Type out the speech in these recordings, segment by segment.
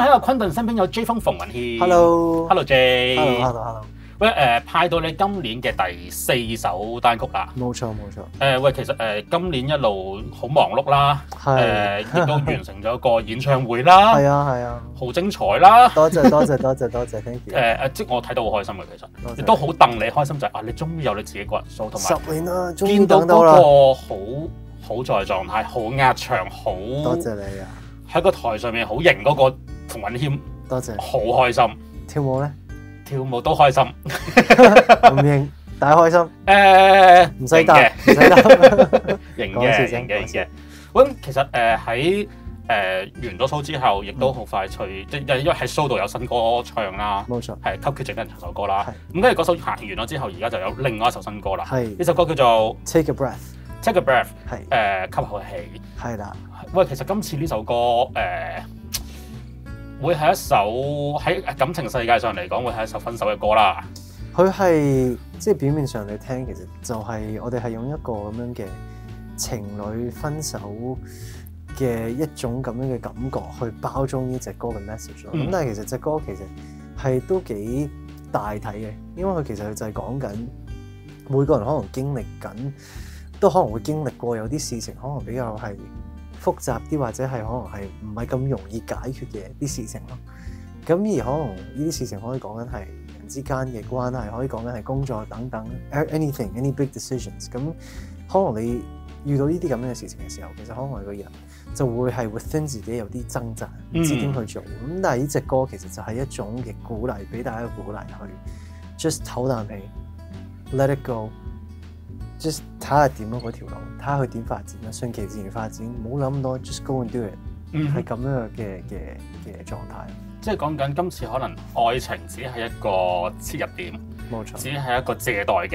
喺阿昆頓身邊有 J 風馮允謙。 Hello J。 Hello。 喂派到你今年嘅第4首單曲啦。 冇錯。 喂，其實今年一路好忙碌啦，亦都完成咗個演唱會啦。 係啊， 好精彩啦！ 多謝 ，thank you。 即我睇到好開心嘅，其實亦都好戥你開心就係你終於有你自己個人 show， 同埋 10年啦，終於見到等到啦。 嗰個好在狀態，好壓場，好多謝你啊！ 喺個台上面好型嗰個馮允謙， 多謝。 好開心。 跳舞咧？ 跳舞都開心。 唔型，但係開心。唔使答， 型嘅。咁其實喺完咗 show 之後，亦都好快脆，即係因為喺 show 度有新歌唱啦。 冇錯。 係給缺席的人唱首歌啦。咁跟住嗰首行完咗之後，而家就有另外一首新歌啦。 係。 呢首歌叫做 Take a Breath。 係。吸口氣。 係啦。 喂，其實今次呢首歌會係一首喺感情世界上嚟講，會係一首分手嘅歌啦。 佢係即係表面上你聽，其實就係我哋係用一個咁樣嘅情侶分手嘅一種咁樣嘅感覺去包裝呢隻歌嘅 message 咯。咁但係其實隻歌其實係都幾大體嘅，因為佢其實就係講緊每個人可能經歷緊，都可能會經歷過有啲事情，可能比較係複雜啲，或者係可能係唔係咁容易解決嘅啲事情咯。咁而可能呢啲事情可以講緊係人之間嘅關係，可以講緊係工作等等 any big decisions。咁可能你遇到呢啲咁樣嘅事情嘅時候，其實可能個人就會係 within 自己有啲掙扎，唔知點去做。咁但係呢隻歌其實就係一種嘅鼓勵，俾大家嘅鼓勵去 just 唞啖氣 ，let it go。just 睇下點咯，嗰條路，睇下佢點發展啦，順其自然發展，唔好諗咁多 ，just go and do it，係咁樣嘅狀態。 即係講緊今次可能愛情只係一個切入點， 冇錯，只係一個借代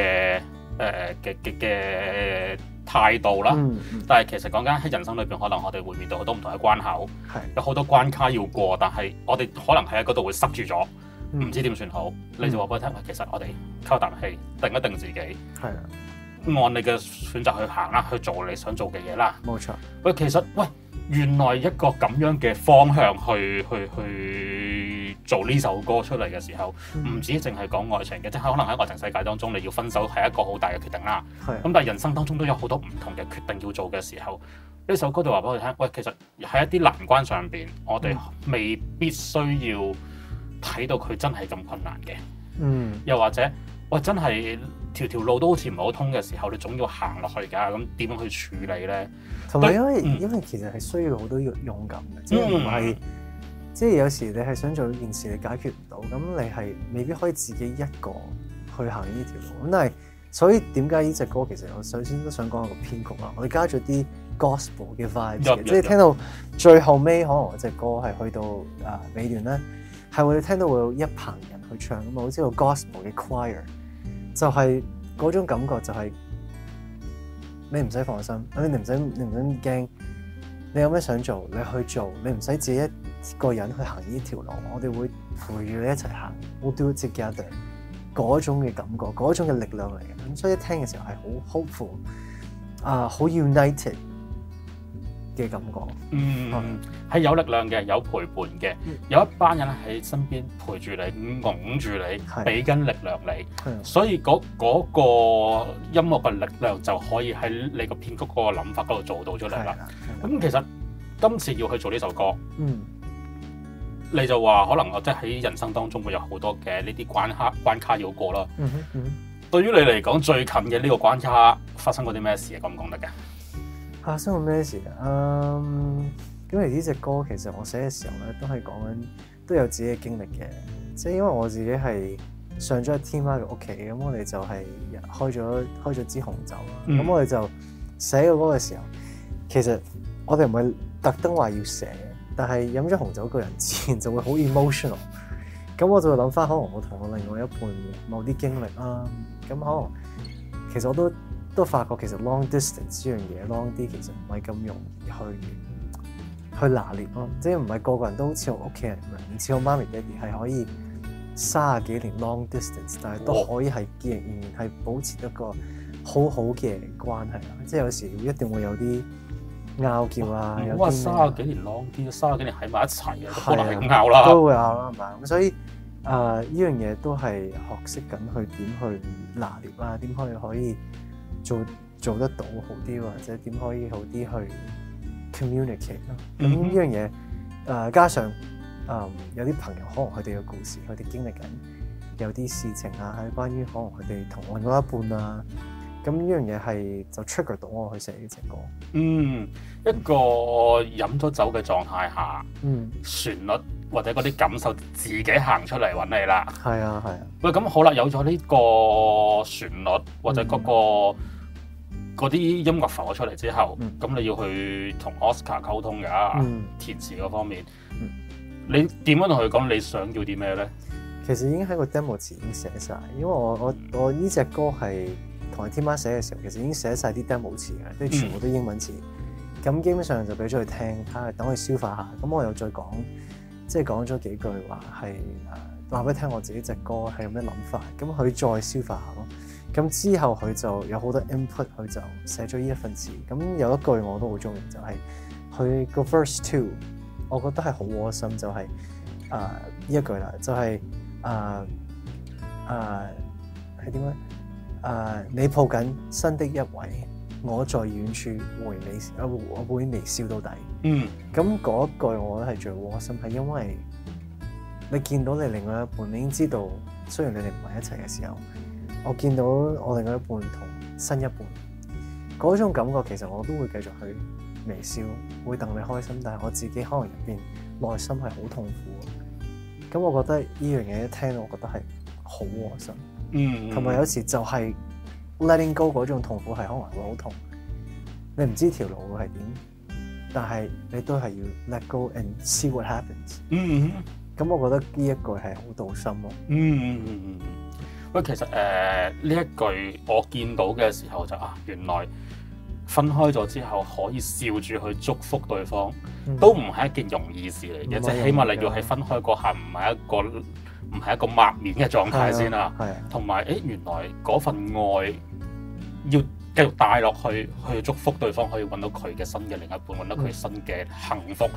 嘅態度啦。但係其實講緊喺人生裏邊，可能我哋會面對好多唔同嘅關口，有好多關卡要過，但係我哋可能喺嗰度會塞住咗，唔知點算好。你就話俾我聽，其實我哋吸啖氣，定一定自己， 係啊。 按你嘅選擇去行啦，去做你想做嘅嘢啦。 冇錯。 喂，其實原來一個咁樣嘅方向去做呢首歌出嚟嘅時候，唔止淨係講愛情嘅，即係可能喺愛情世界當中，你要分手係一個好大嘅決定啦。咁但係人生當中都有好多唔同嘅決定要做嘅時候，呢首歌就話俾我哋聽，喂，其實喺一啲難關上邊，我哋未必需要睇到佢真係咁困難嘅。又或者喂，真係條路都好似唔係好通嘅時候，你總要行落去㗎。咁點樣去處理咧？ 同埋因為其實係需要好多勇敢嘅，即係唔係即係有時你係想做一件事，你解決唔到，咁你係未必可以自己一個去行呢條路。咁但係所以點解呢隻歌其實我首先都想講一個編曲啦，我哋加咗啲 gospel 嘅 vibes 嘅，即係聽到最後尾可能隻歌係去到尾段咧，係會聽到會有一棚人去唱咁啊，好似個 gospel 嘅 choir。就係嗰種感覺，就係你唔使放心，你唔使驚，你有咩想做，你去做，你唔使自己一個人去行呢條路，我哋會陪住你一齊行 ，we'll do it together。嗰種嘅感覺，嗰種嘅力量嚟嘅，咁所以一聽嘅時候係好 hopeful，好 united 嘅感覺， 係有力量嘅，有陪伴嘅，有一班人喺身邊陪住你，擁住你，俾緊力量你，所以嗰個音樂嘅力量就可以喺你個編曲嗰個諗法嗰度做到出嚟啦。咁其實今次要去做呢首歌，你就話可能即係喺人生當中會有好多嘅呢啲關卡要過啦。對於你嚟講最近嘅呢個關卡發生過啲咩事啊？講唔講得嘅？ 發生過咩事啊？咁而呢隻歌其實我寫嘅時候咧，都係講緊都有自己嘅經歷嘅。即係因為我自己係上咗天媽嘅屋企，咁我哋就係開咗支紅酒啦。咁我哋就寫個歌嘅時候，其實我哋唔係特登話要寫，但係飲咗紅酒個人自然就會好 emotional。咁我就會諗翻，可能我同我另外一半某啲經歷啦。咁可能其實我都發覺其實 long distance 呢樣嘢 long 啲其實唔係咁容易去拿捏咯，即係唔係個個人都好似我屋企人咁樣，唔似我媽咪爹哋係可以30幾年 long distance， 但係都可以係仍然係保持一個好好嘅關係啦。即係有時一定會有啲拗撬啊，有唔好話啲咩 30幾年 long 啲，30幾年喺埋一齊嘅， 係啊可能係咁拗啦。 都會拗啦，係嘛？咁所以呢樣嘢都係學識緊去點去拿捏啦，點可以做得到好啲，或者點可以好啲去 communicate 咯。咁呢樣嘢加上有啲朋友可能佢哋嘅故事，佢哋經歷緊有啲事情啊，係關於可能佢哋同另外一半啊，咁呢樣嘢係就 trigger 到我去寫呢隻歌。 一個飲咗酒嘅狀態下，旋律或者嗰啲感受自己行出嚟揾你啦。 係啊係啊。 喂，咁好啦，有咗呢個旋律或者嗰啲音樂浮咗出嚟之後，咁你要去同 Oscar 溝通㗎，填詞嗰方面，你點樣同佢講你想要啲咩咧？ 其實已經喺個 demo 詞已經寫晒，因為我呢隻歌係同阿天媽寫嘅時候，其實已經寫晒啲 demo 詞嘅，即係全部都英文詞。咁基本上就俾咗佢聽，等佢消化下。咁我又再講，即係講咗幾句話係話俾佢聽我自己隻歌係有咩諗法，咁佢再消化下咯。咁之後佢就有好多 input，佢就寫咗呢一份詞。咁有一句我都好中意，就係佢個 verse 2，我覺得係好窩心，就係呢一句啦，就係係點樣？你抱緊新的一位，我在遠處我會微笑到底。咁嗰一句我覺得係最窩心，係因為你見到你另外一半，你已經知道，雖然你哋唔係一齊嘅時候，我見到我另外一半同新一半嗰種感覺，其實我都會繼續去微笑，會戥你開心，但係我自己可能入邊內心係好痛苦。咁我覺得呢樣嘢一聽到，我覺得係好窩心。同埋有時就係 letting go 嗰種痛苦係可能會好痛，你唔知條路會係點，但係你都係要 let go and see what happens。咁我覺得呢一句係好到心咯。 喂，其實呢一句我見到嘅時候就原來分開咗之後可以笑住去祝福對方，都唔係一件容易事嚟嘅，即係起碼你要喺分開嗰下唔係一個抹面嘅狀態先啦。同埋原來嗰份愛要繼續帶落去祝福對方可以揾到佢嘅新嘅另一半，揾到佢新嘅幸福。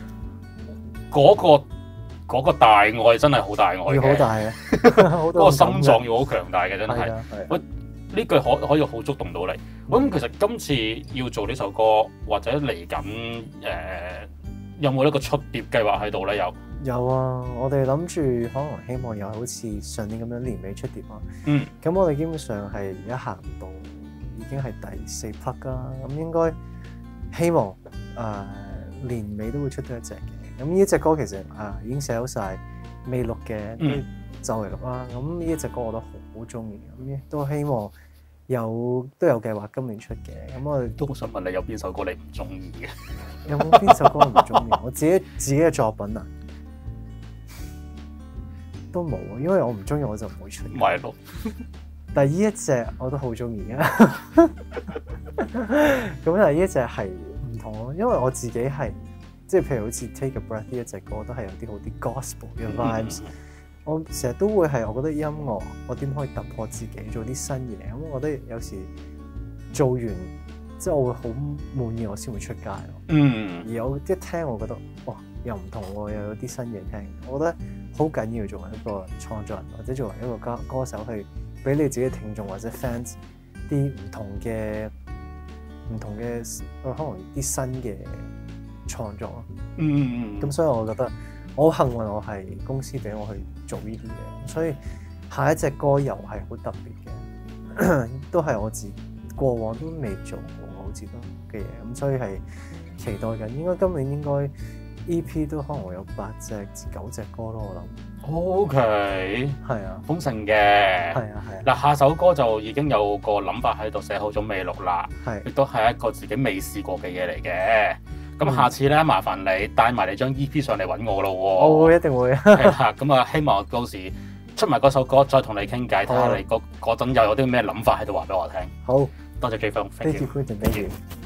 嗰個大愛真係好大愛嘅， 好大嘅， 嗰個心臟要好強大嘅，真係。喂，呢句可以好觸動到你。咁其實今次要做呢首歌，或者嚟緊有冇一個出碟計劃喺度咧？有啊，我哋諗住可能希望又好似上年咁樣年尾出碟啊。咁我哋基本上係而家行到已經係第4 part 啦。咁應該希望年尾都會出到一隻嘅。咁呢隻歌其實已經寫好晒，未錄嘅就嚟錄啦。咁呢一隻歌我都好中意，咁都希望都有計劃今年出嘅。咁我哋都好想問你有邊首歌你唔中意嘅？ 有冇邊首歌唔中意？我自己嘅作品啊，都冇啊，因為我唔中意我就唔會出。 咪咯， 但係呢一隻我都好中意啊。咁但係呢一隻係唔同咯，因為我自己係。即係譬如好似 Take a Breath 呢一隻歌都係有啲好啲 gospel 嘅 vibes。我成日都會係，我覺得音樂我點可以突破自己做啲新嘢？咁我覺得有時做完即係我會好滿意，我先會出街咯。而我一聽我覺得哇又唔同喎，又有啲新嘢聽。我覺得好緊要作為一個創作人或者作為一個歌手去俾你自己聽眾或者 fans 啲唔同嘅可能啲新嘅創作咯。咁所以我覺得我好幸運，我係公司俾我去做呢啲嘢，所以下一隻歌又係好特別嘅，都係我過往都未做過好似都嘅嘢，咁所以係期待緊。應該今年應該 EP 都可能會有8隻至9隻歌咯，我諗。 OK， 係啊， 豐盛嘅， 係啊。 嗱，下首歌就已經有個諗法喺度，寫好咗未錄啦，亦都係一個自己未試過嘅嘢嚟嘅。咁下次咧，麻煩你帶埋你張 EP 上嚟揾我咯喎。 我會一定會。 係啦，咁啊，希望到時出埋嗰首歌，再同你傾偈，睇下你嗰陣又有啲咩諗法喺度話俾我聽。 好， 多謝 J 風 ，Thank you，Quentin，Thank you。